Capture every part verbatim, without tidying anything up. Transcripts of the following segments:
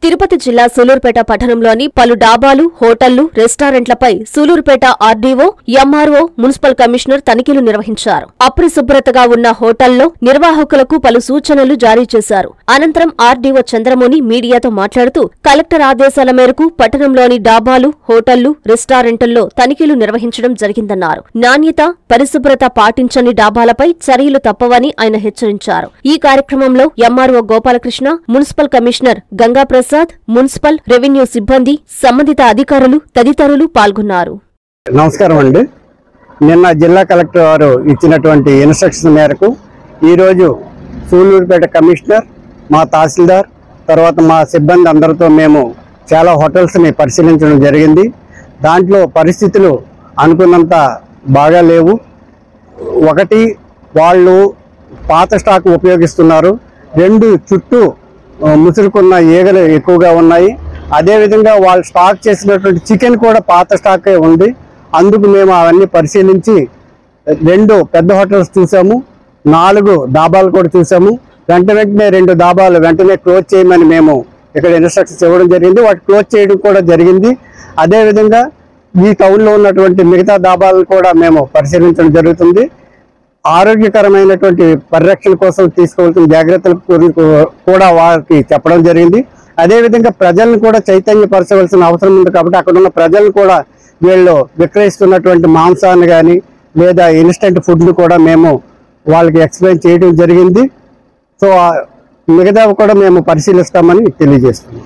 తిరుపతి జిల్లా సూలూరుపేట పట్టణంలోని పలు డాబాలు, హోటళ్లు, రెస్టారెంట్లపై Sullurpeta RDO, MRO, municipal commissioner తనిఖీలు నిర్వహించారు. అపరిశుభ్రతగా ఉన్న హోటల్లో నిర్వాహకులకు పలు సూచనలు జారీ చేశారు. అనంతరం ఆర్డీఓ చంద్రమోని మీడియాతో మాట్లాడుతూ కలెక్టర్ ఆదేశాల మేరకు పట్టణంలోని డాబాలు, హోటళ్లు, రెస్టారెంట్లలో తనిఖీలు నిర్వహించడం జరిగిందన్నారు. నాణ్యత, పరిశుభ్రత పాటించని డాబాలపై చర్యలు తప్పవని ఆయన హెచ్చరించారు. ఈ కార్యక్రమంలో MRO Gopalakrishna, municipal commissioner Gangaprasad, municipal, revenue సిబ్బంది, సంబంధిత అధికారులు తదితరులు పాల్గొన్నారు. నమస్కారం అండి. నిన్న జిల్లా కలెక్టర్ వారు ఇచ్చినటువంటి ఇన్స్ట్రక్షన్ మేరకు ఈరోజు సూలూరుపేట కమిషనర్, మా తహసీల్దార్, తర్వాత మా సిబ్బంది అందరితో మేము చాలా హోటల్స్ని పరిశీలించడం జరిగింది. దాంట్లో పరిస్థితులు అనుకున్నంత బాగా లేవు. ఒకటి, వాళ్ళు పాత స్టాక్ ఉపయోగిస్తున్నారు. రెండు, చుట్టూ ముసురుకున్న ఈగలు ఎక్కువగా ఉన్నాయి. అదేవిధంగా వాళ్ళు స్టాక్ చేసినటువంటి చికెన్ కూడా పాత స్టాకే ఉంది. అందుకు మేము అవన్నీ పరిశీలించి రెండు పెద్ద హోటల్స్ చూసాము, నాలుగు దాబాలు కూడా చూసాము. వెంట వెంటనే రెండు దాబాలు వెంటనే క్లోజ్ చేయమని మేము ఇక్కడ ఇన్స్ట్రక్షన్స్ ఇవ్వడం జరిగింది. వాటి క్లోజ్ చేయడం కూడా జరిగింది. అదేవిధంగా ఈ టౌన్లో ఉన్నటువంటి మిగతా దాబాలను కూడా మేము పరిశీలించడం జరుగుతుంది. ఆరోగ్యకరమైనటువంటి పరిరక్షణ కోసం తీసుకోవాల్సిన జాగ్రత్తల గురించి కూడా వారికి చెప్పడం జరిగింది. అదేవిధంగా ప్రజలను కూడా చైతన్యపరచవలసిన అవసరం ఉంది. కాబట్టి అక్కడ ఉన్న ప్రజలను కూడా వీళ్ళు విక్రయిస్తున్నటువంటి మాంసాన్ని కానీ లేదా ఇన్స్టెంట్ ఫుడ్ని కూడా మేము వాళ్ళకి ఎక్స్ప్లెయిన్ చేయడం జరిగింది. సో మిగతా కూడా మేము పరిశీలిస్తామని తెలియజేస్తున్నాం.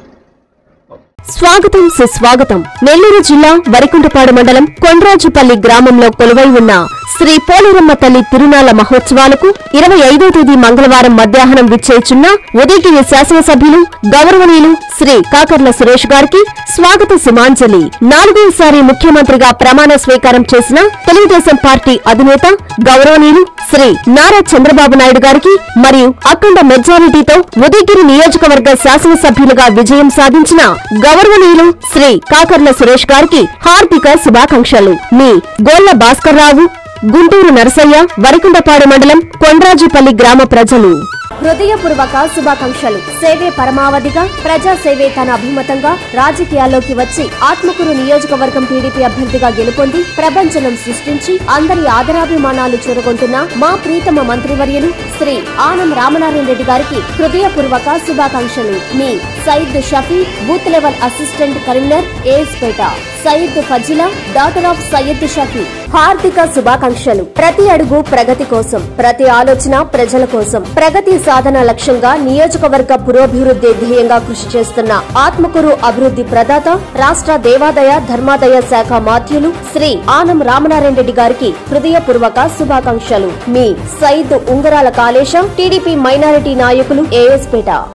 స్వాగతం సుస్వాగతం. నెల్లూరు జిల్లా వరికుంటపాడు మండలం కొండ్రాజుపల్లి గ్రామంలో కొలువై ఉన్న శ్రీ పోలేరమ్మ తల్లి తిరునాళ్ల మహోత్సవాలకు ఇరవై ఐదో తేదీ మంగళవారం మధ్యాహ్నం విచ్చేయుచున్న ఉదయగిరి శాసనసభ్యులు గౌరవనీయులు శ్రీ కాకర్ల సురేష్ గారికి స్వాగత సుమాంజలి. నాలుగోసారి ముఖ్యమంత్రిగా ప్రమాణ స్వీకారం చేసిన తెలుగుదేశం పార్టీ అధినేత గౌరవనీయులు శ్రీ నారా చంద్రబాబు నాయుడు గారికి మరియు అఖండ మెజారిటీతో ఉదయగిరి నియోజకవర్గ శాసనసభ్యులుగా విజయం సాధించిన గౌరవనీయులు శ్రీ కాకర్ల సురేష్ గారికి హార్దిక శుభాకాంక్షలు. మీ గోళ్ల భాస్కర్ రావు, గుంటూరు నరసయ్య, వరికుంటపాడు మండలం కొండ్రాజుపల్లి గ్రామ ప్రజలు. హృదయపూర్వక శుభాకాంక్షలు. సేవే పరమావధిగా, ప్రజా సేవే తన అభిమతంగా రాజకీయాల్లోకి వచ్చి ఆత్మకూరు నియోజకవర్గం టీడీపీ అభ్యర్థిగా గెలుపొంది ప్రపంచనం సృష్టించి అందరి ఆదరాభిమానాలు చూరగొంటున్న మా ప్రీతమ మంత్రివర్యులు శ్రీ ఆనం రామనారాయణ రెడ్డి గారికి హృదయపూర్వక శుభాకాంక్షలు. మీ Saeed Shafi, booth level assistant Karimnagar, ఏఎస్పేట. Saeed Fazila, daughter of Syed Shafi. హార్దిక శుభాకాంక్షలు. ప్రతి అడుగు ప్రగతి కోసం, ప్రతి ఆలోచన ప్రజల కోసం, ప్రగతి సాధన లక్ష్యంగా నియోజకవర్గ పురోభివృద్ధి ధ్యేయంగా కృషి చేస్తున్న ఆత్మకూరు అభివృద్ధి ప్రదాత, రాష్ట్ర దేవాదాయ ధర్మాదాయ శాఖ మాధ్యులు శ్రీ ఆనం రామనారాయణ రెడ్డి గారికి హృదయపూర్వక శుభాకాంక్షలు. మీ సయీద్ ఉంగరాల కాళేశం, టీడీపీ మైనారిటీ నాయకులు, ఏఎస్పేట.